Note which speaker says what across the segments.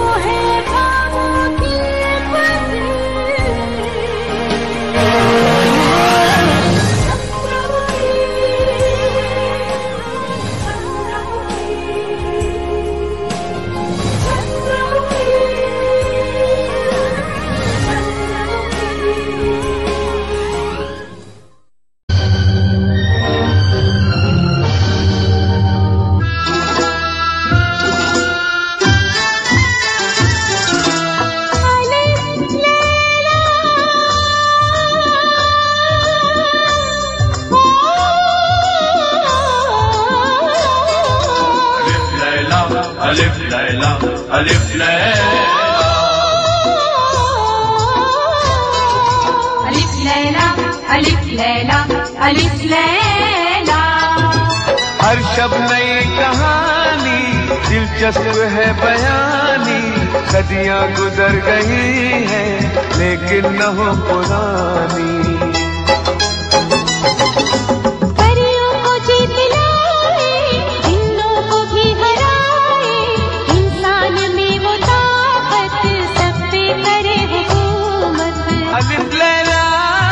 Speaker 1: अलिफ लैला अलिफ लैला
Speaker 2: अलिफ लैला अलिफ लैला अलिफ लैला।
Speaker 3: हर शब्द नई कहानी दिलचस्प है बयानी, सदियां गुजर गई हैं लेकिन न हो पुरानी। अलिफ लैला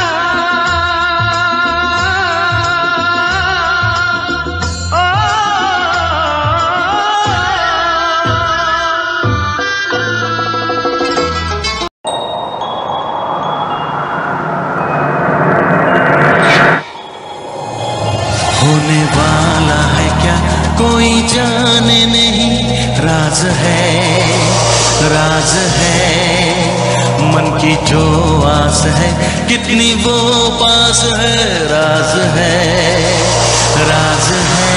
Speaker 4: होने वाला है क्या कोई जाने नहीं, राज है राज है मन की जो आस है, कितनी वो पास है, राज है राज है।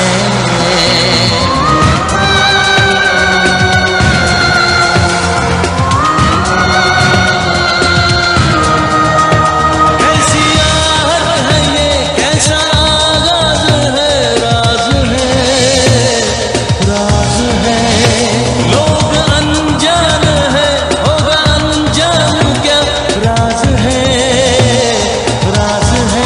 Speaker 4: कैसी आहट है ये, कैसा आगाज है, राज है राज है। लोग अनजान है, होगा अनजान क्या, राज है राज है।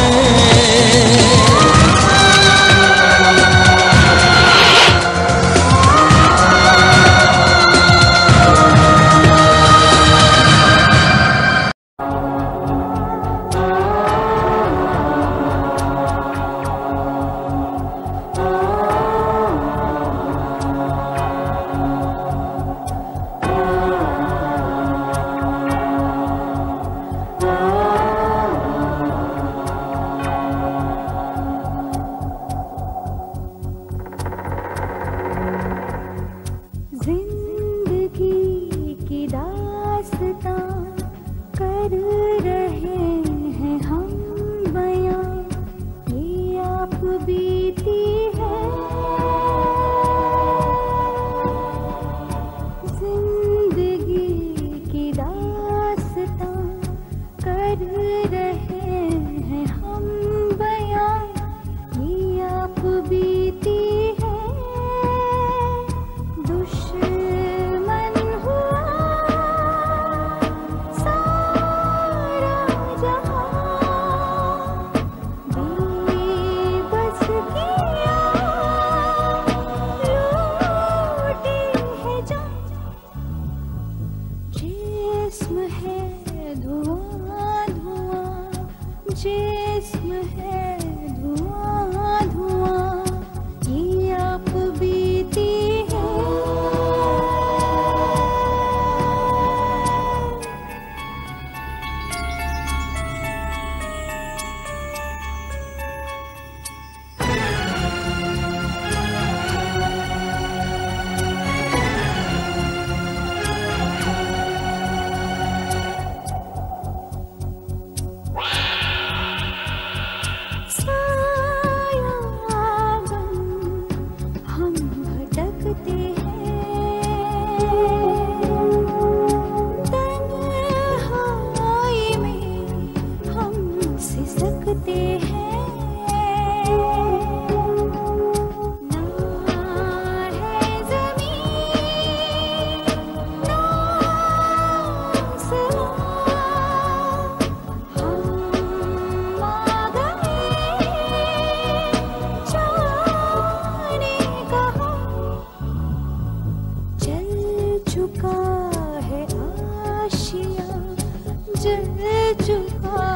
Speaker 5: जिंदगी की दास्तां कर रहे हैं हम बयां, ये आप बीती है। जिंदगी की दास्तां कर रहे हैं हम बयां, ये आप बीती है। दुश्मन हुआ सारा जहां, बेबस किया लूटी है जान। जिस्म है धुआं धुआं, जिस्म है धुआं धुआं, ये आप बीती है। जल चुका